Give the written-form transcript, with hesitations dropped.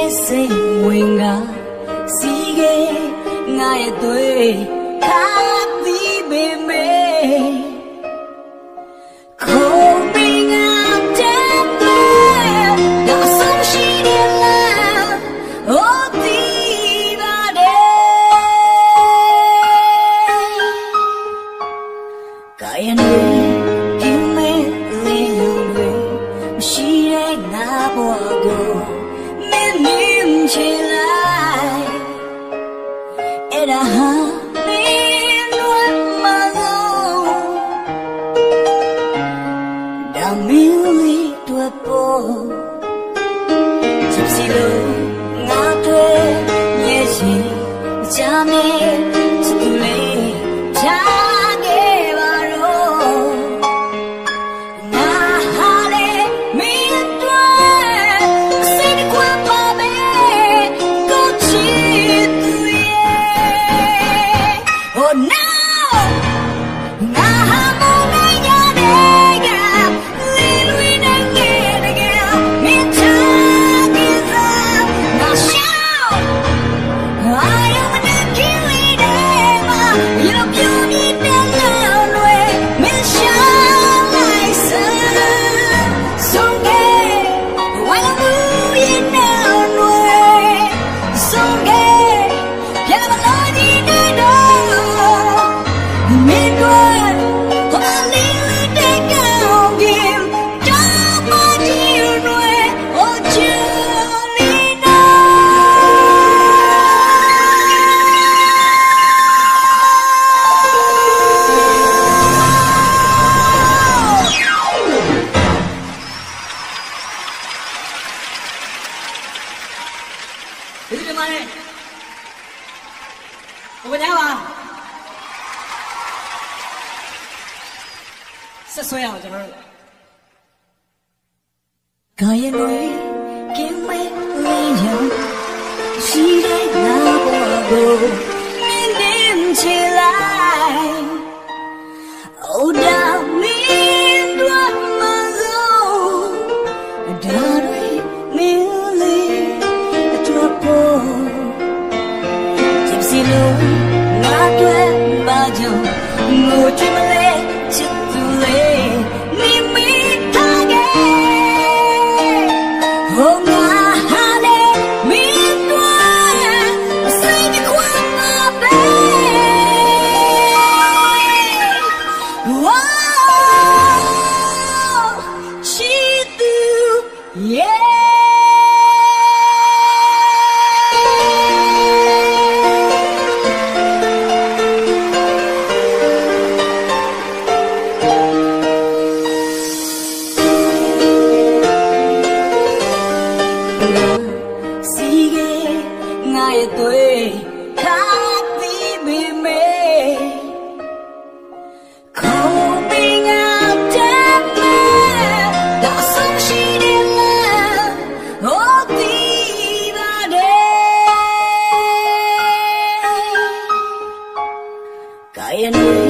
စိတ်ဝင်ကစီးခဲ့ငါရဲ့သွေးခါပြီးပေမဲ့ခုံပြီးငါတဲ့ဒါဆုံးရှိတယ်လား哦ဒီပါတယ်ကာယနေဒီမဲ့လေးလုံးတွေမရှိတဲ့ငါဘဝကိုမင်းမြင်ချင်လိုက်အဲ့ဒါဟာမင်းတို့မလို့ဒါမင်းလေးတို့ပေါ်ချစ်စီလို့ငါတွေ့ရဲ့ရှင်ကြမ်းနေစတူလေးချာခဲ့ပါတော့ငါဟာလေမင်းတို့စိတ်ကွာပါမယ်ကိုချစ်သူရဲ့ Oh no ငါဟာမနိုင်ရတဲ့ကလေးလွင်နေခဲ့တဲ့မင်းချာခဲ့စားငါရှောင်း I am an Achilles you know beauty that love way me shine like sun so gay when I'm moving down way so gay yeah I'm already know me good for a little day down game don't body way oh Julie no ဒီမှာနဲ့ဘယ်ညာပါဆက်ဆွဲအောင်ကျွန်တော်တို့ကာယလွေကင်းမဲ့လေးရောရှိတဲ့ငါဘဝကိုမင်းမြင်ချင်လိုက် Oh damn me what my soul darling me gypsy low not wet bajo no chimale chitule ni me tage oh my hale me twa say the queen my babe wow she do yeah I